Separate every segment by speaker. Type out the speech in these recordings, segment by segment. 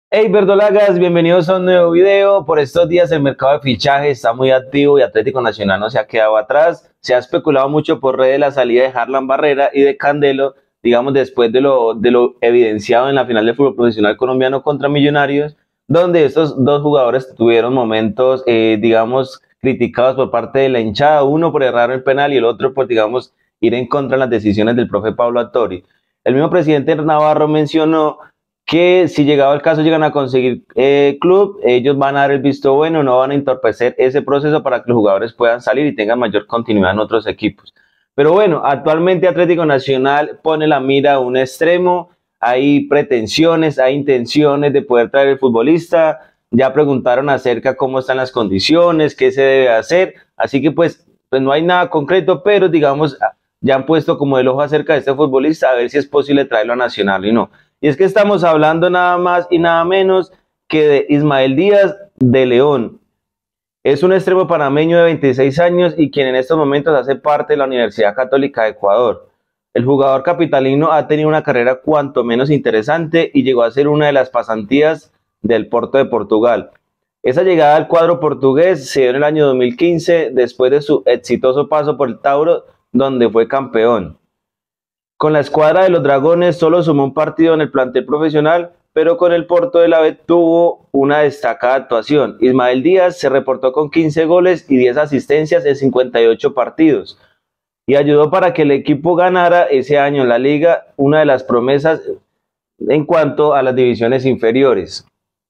Speaker 1: Hey verdolagas, bienvenidos a un nuevo video. Por estos días el mercado de fichajes está muy activo y Atlético Nacional no se ha quedado atrás. Se ha especulado mucho por redes la salida de Harlan Barrera y de Candelo, digamos después de lo evidenciado en la final del fútbol profesional colombiano contra Millonarios, donde estos dos jugadores tuvieron momentos, digamos, criticados por parte de la hinchada, uno por errar el penal y el otro por, digamos, ir en contra de las decisiones del profe Pablo Attori. El mismo presidente Navarro mencionó que si llegado el caso llegan a conseguir club, ellos van a dar el visto bueno, no van a entorpecer ese proceso para que los jugadores puedan salir y tengan mayor continuidad en otros equipos. Pero bueno, actualmente Atlético Nacional pone la mira a un extremo, hay pretensiones, hay intenciones de poder traer el futbolista, ya preguntaron acerca cómo están las condiciones, qué se debe hacer, así que pues no hay nada concreto, pero digamos, ya han puesto como el ojo acerca de este futbolista a ver si es posible traerlo a Nacional y no. Y es que estamos hablando nada más y nada menos que de Ismael Díaz de León. Es un extremo panameño de 26 años y quien en estos momentos hace parte de la Universidad Católica de Ecuador. El jugador capitalino ha tenido una carrera cuanto menos interesante y llegó a ser una de las pasantías del Porto de Portugal. Esa llegada al cuadro portugués se dio en el año 2015 después de su exitoso paso por el Tauro, donde fue campeón. Con la escuadra de los Dragones solo sumó un partido en el plantel profesional, pero con el Porto de la B tuvo una destacada actuación. Ismael Díaz se reportó con 15 goles y 10 asistencias en 58 partidos y ayudó para que el equipo ganara ese año en la liga, una de las promesas en cuanto a las divisiones inferiores.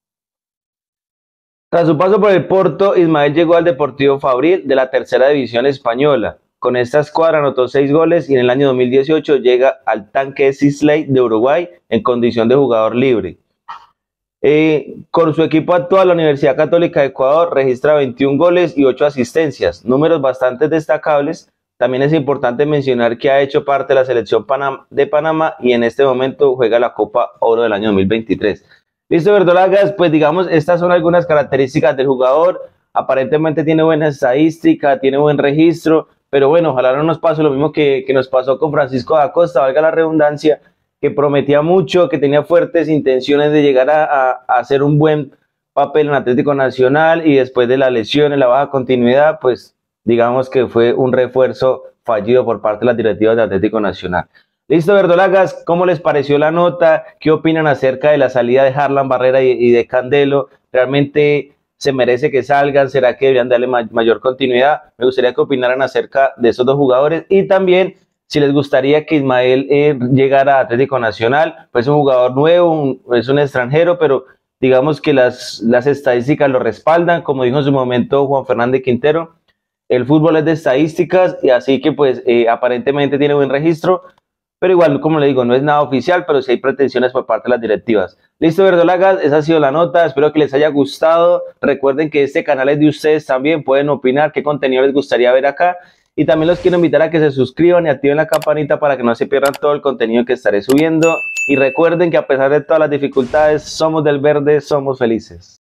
Speaker 1: Tras su paso por el Porto, Ismael llegó al Deportivo Fabril de la tercera división española. Con esta escuadra anotó 6 goles y en el año 2018 llega al Tanque Sisley de Uruguay en condición de jugador libre. Con su equipo actual, la Universidad Católica de Ecuador registra 21 goles y 8 asistencias, números bastante destacables. También es importante mencionar que ha hecho parte de la selección de Panamá y en este momento juega la Copa Oro del año 2023. Listo, verdolagas, pues digamos, estas son algunas características del jugador. Aparentemente tiene buena estadística, tiene buen registro, pero bueno, ojalá no nos pase lo mismo que nos pasó con Francisco da Costa, valga la redundancia, que prometía mucho, que tenía fuertes intenciones de llegar a hacer un buen papel en Atlético Nacional y después de la lesión, en la baja continuidad, pues digamos que fue un refuerzo fallido por parte de las directivas de Atlético Nacional. Listo, verdolagas, ¿cómo les pareció la nota? ¿Qué opinan acerca de la salida de Harlan Barrera y de Candelo? ¿Realmente se merece que salgan? ¿Será que deberían darle mayor continuidad? Me gustaría que opinaran acerca de esos dos jugadores y también si les gustaría que Ismael llegara a Atlético Nacional, pues es un jugador nuevo, es un extranjero, pero digamos que las estadísticas lo respaldan, como dijo en su momento Juan Fernández Quintero, el fútbol es de estadísticas y así que pues aparentemente tiene buen registro, pero igual, como le digo, no es nada oficial, pero sí hay pretensiones por parte de las directivas. Listo, verdolagas, esa ha sido la nota, espero que les haya gustado. Recuerden que este canal es de ustedes también, pueden opinar qué contenido les gustaría ver acá. Y también los quiero invitar a que se suscriban y activen la campanita para que no se pierdan todo el contenido que estaré subiendo. Y recuerden que a pesar de todas las dificultades, somos del verde, somos felices.